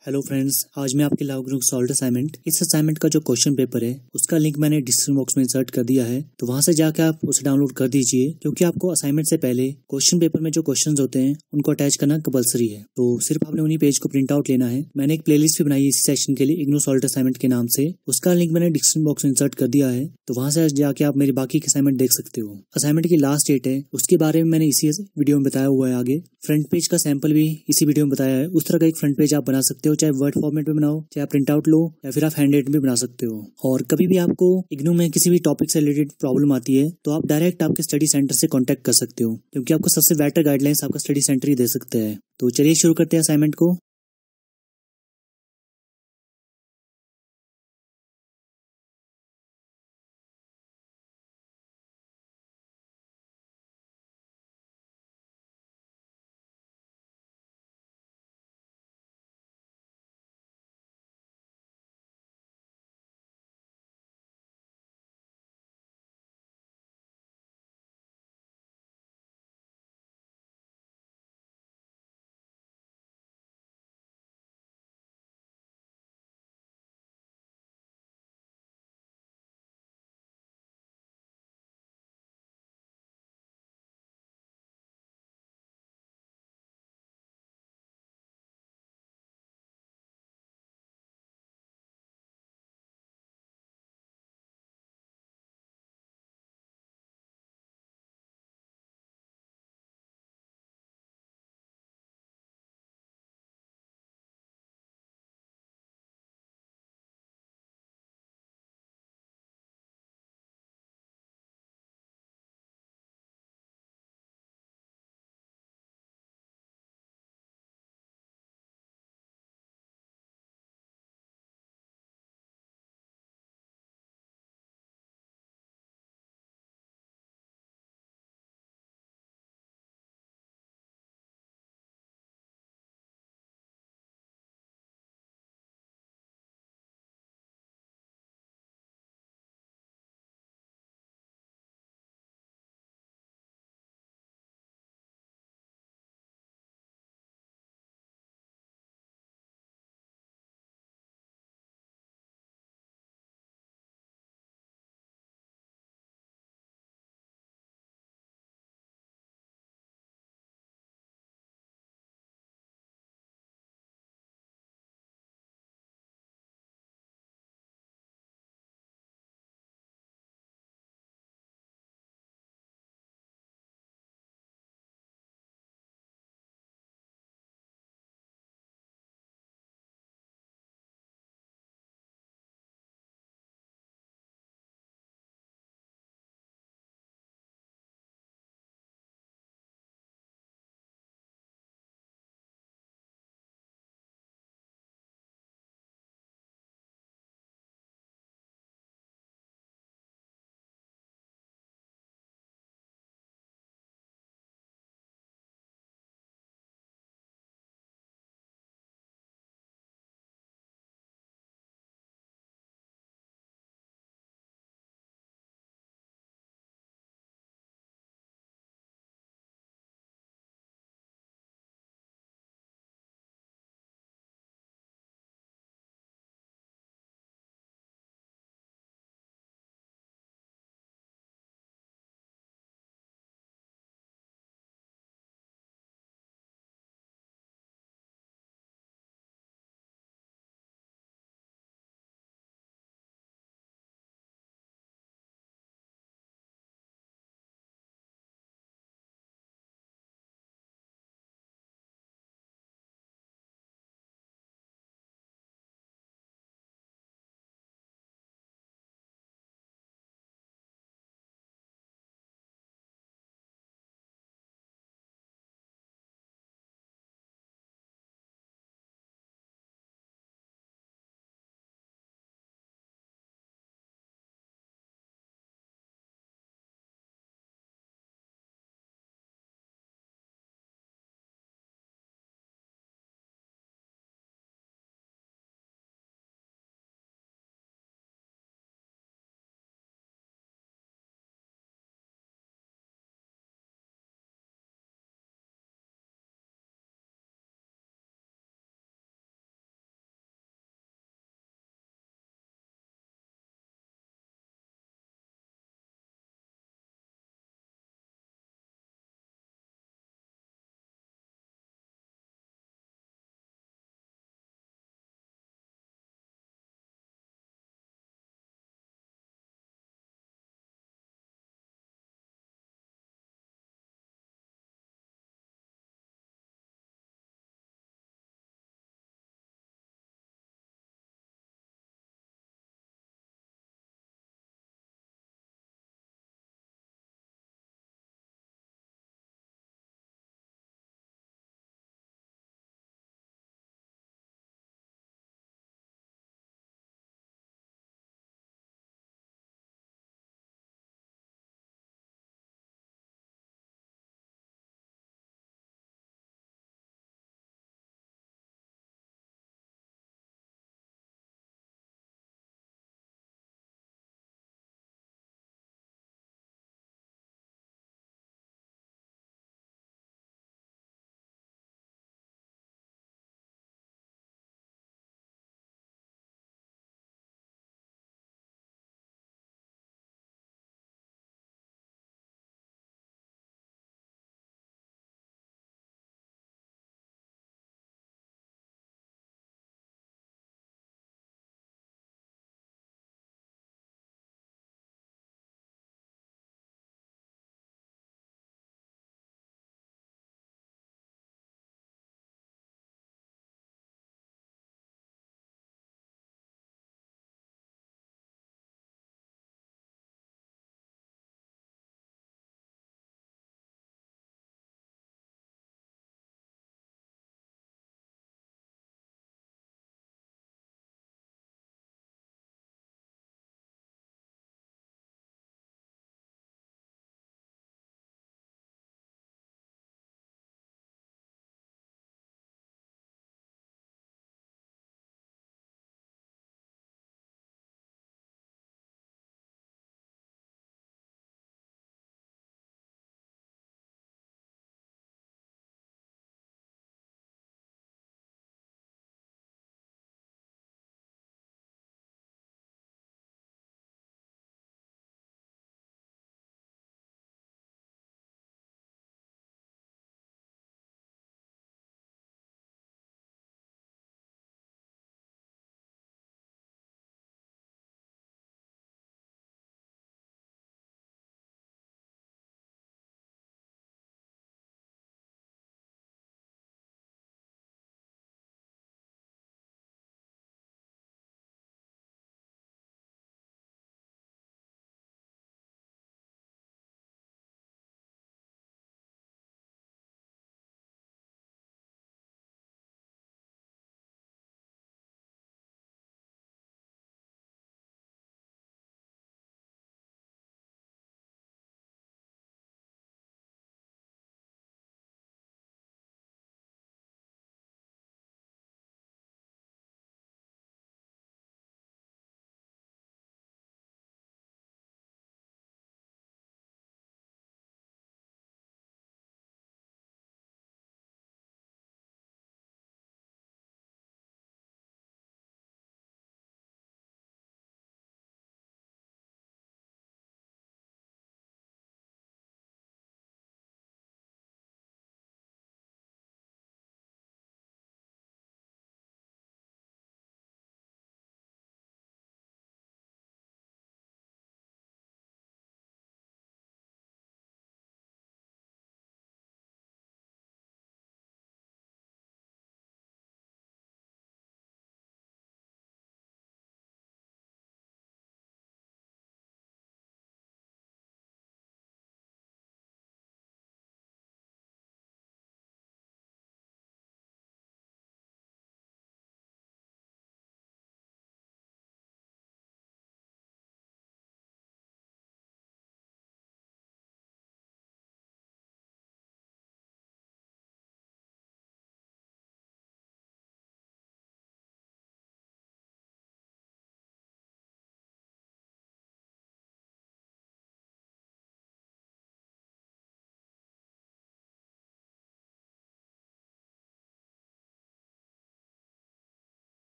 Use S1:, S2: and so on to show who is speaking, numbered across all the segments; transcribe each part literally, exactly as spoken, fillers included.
S1: Hello friends, आज मैं आपके लिए लाऊं सॉल्व असाइनमेंट। इस असाइनमेंट का जो क्वेश्चन पेपर है उसका लिंक मैंने डिस्क्रिप्शन बॉक्स में इंसर्ट कर दिया है, तो वहां से जाकर आप उसे डाउनलोड कर दीजिए, क्योंकि आपको असाइनमेंट से पहले क्वेश्चन पेपर में जो क्वेश्चंस होते हैं उनको अटैच करना कंपलसरी है। तो सिर्फ आपने उन्हीं पेज को प्रिंट आउट लेना है। मैंने एक प्लेलिस्ट भी बनाई है इसी सेक्शन के लिए, इग्नोर सॉल्व असाइनमेंट के नाम से। उसका लिंक मैंने डिस्क्रिप्शन बॉक्स में इंसर्ट कर दिया है, तो वहां से जाके आप मेरे बाकी के असाइनमेंट देख सकते हो। असाइनमेंट की लास्ट डेट है, उसके बारे में मैंने इसी वीडियो में बताया हुआ है। आगे फ्रंट पेज का सैंपल भी इसी वीडियो में बताया है। उस तरह का एक फ्रंट पेज आप बना सकते हो, चाहे वर्ड फॉर्मेट में बनाओ, चाहे आप प्रिंट आउट लो, या फिर आप हैंड राइट में बना सकते हो। और कभी भी आपको इग्नू में किसी भी टॉपिक से रिलेटेड प्रॉब्लम आती है तो आप डायरेक्ट आपके स्टडी सेंटर से कांटेक्ट कर सकते हो, क्योंकि आपको सबसे बेटर गाइडलाइंस आपका स्टडी सेंटर ही दे सकते हैं। तो चलिए शुरू करते हैं असाइनमेंट को।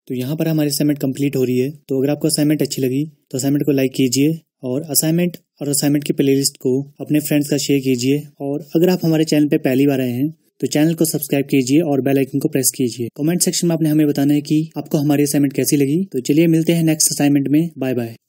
S1: तो यहाँ पर हमारी असाइनमेंट कंप्लीट हो रही है। तो अगर आपको असाइनमेंट अच्छी लगी तो असाइनमेंट को लाइक कीजिए और असाइनमेंट और असाइनमेंट की प्लेलिस्ट को अपने फ्रेंड्स का शेयर कीजिए। और अगर आप हमारे चैनल पे पहली बार आए हैं तो चैनल को सब्सक्राइब कीजिए और बेल आइकन को प्रेस कीजिए। कमेंट सेक्शन में आपने हमें बताना है कि आपको हमारी असाइनमेंट कैसी लगी। तो चलिए मिलते हैं नेक्स्ट असाइनमेंट में। Bye bye.